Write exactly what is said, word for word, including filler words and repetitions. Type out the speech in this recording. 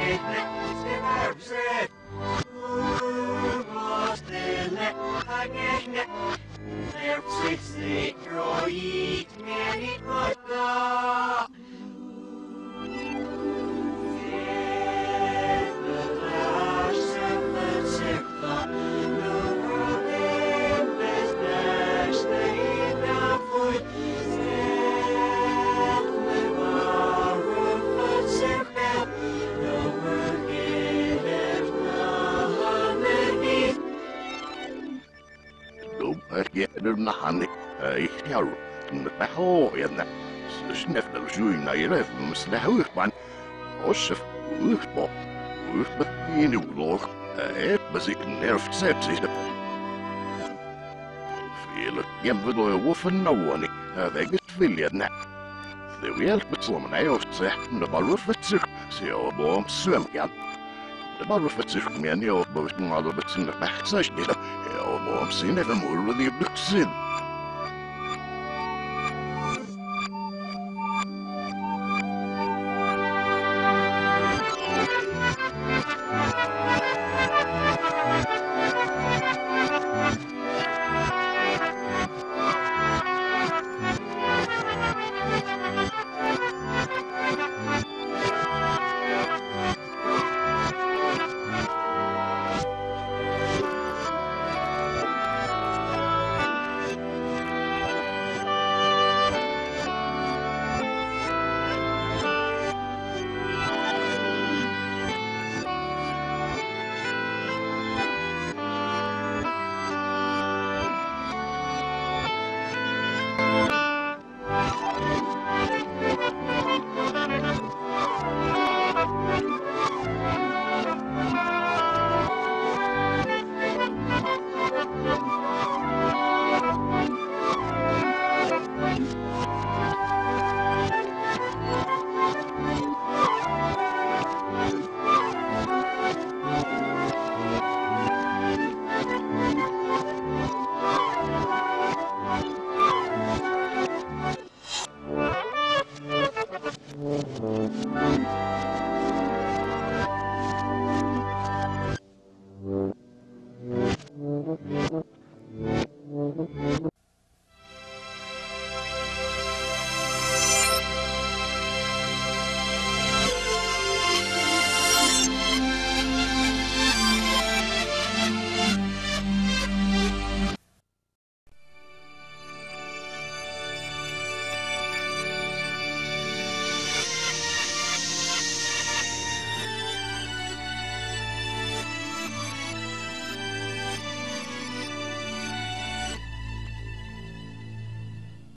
Nahani, ei jaru, mutta hoojana. Sneffel syynä irevmus lähuhpan. Ossef uhpo. Uhpo minuloh. Epäsik nervsepsistä. Vielä jämvedoi wuffen nauani. Väget viljänä. Det hjälper som när jag säger, det bara för att se och bara sömkan. Det bara för att men jag bara måste alla betsinna bästa. Jag bara sinne för mål och det blir